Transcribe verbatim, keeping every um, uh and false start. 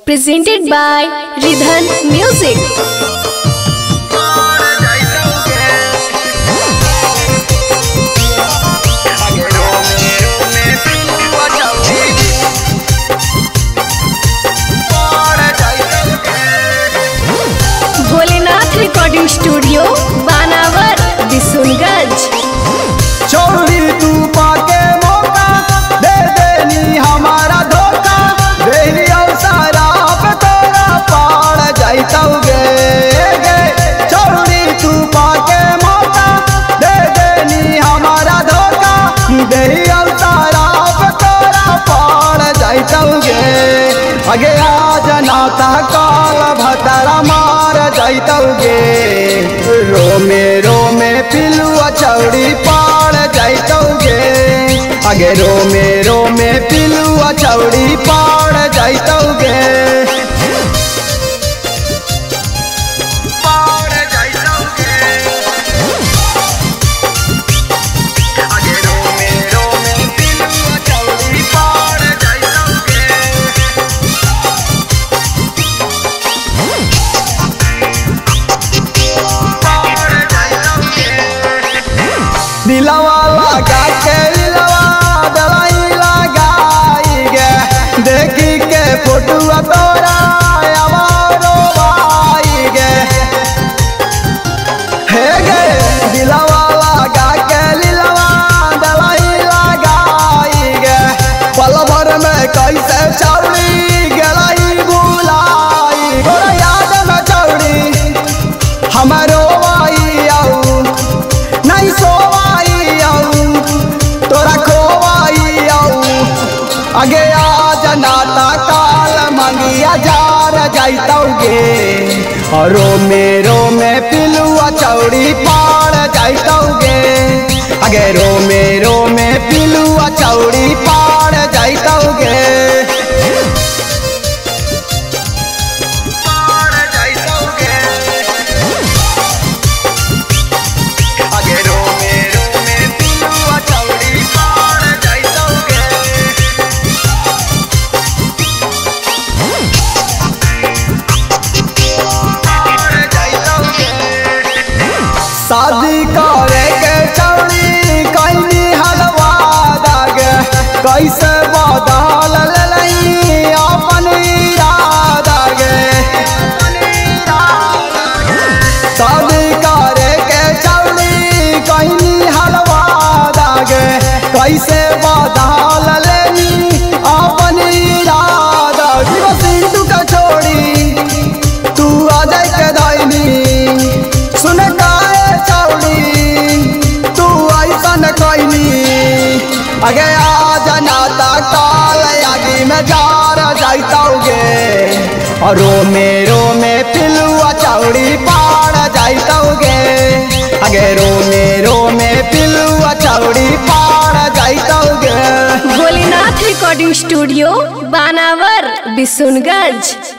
presented by Ridhan Music. Bholenath recording studio Banawar Bishunganj. छोड़ी तू पाके मौका दे देनी हमारा धोखा, देरी अवसरा पे तोरा पाड़ जाइतौगे। छोड़ी तू पाके मौका दे देनी हमारा धोखा, देरी अवसरा पे तोरा पाड़ जाइतौगे। आगे आज नाता काल भतरा मार जाइतौगे। रोमे रोमे पिलुआ चौड़ी पाड़ जाइतौगे। आगे रोमे रोमे पिलुआ चौड़ी पाड़ जाइतौगे। दिलवा लगा के दिलवा दलाई लगाई गे, देखी के फोटुआ तोरा आवारो भाई गे। हे गे दिलवा लगा के दिलवा दलाई लगाई गे, पल भर में कैसे चौड़ी गलाई बुलाई। तोरा याद में चौड़ी हमारो आई आऊ नहीं सोवाई आऊ, तोरा खोवाई आऊ। आगे आज नाता काल मंगिया जार जाइतौगे। रोमे रोमे पिलुआ चौड़ी पाड़ जाइतौगे। आगे रोमे रोमे पिलुआ चौड़ी पाड़ जाइतौगे। शादी करे के चौड़ी कैनी हलवा दागे, कैसे बदल लई अपन इरादा गे। शादी करे के चौड़ी कैनी हलवा दागे, कैसे बदल लेनी अपन इरादा। सिंधु का छोड़ी तू आ जाए के दाइनी, सुन आगे आज नाता काल आगे में जार जाइतौगे। और रोमे रोमे पिलुआ चौड़ी पाड़ जाइतौगे। आगे रोमे रोमे पिलुआ चौड़ी पाड़ जाइतौगे। Bholenath recording studio Banawar Bishunganj.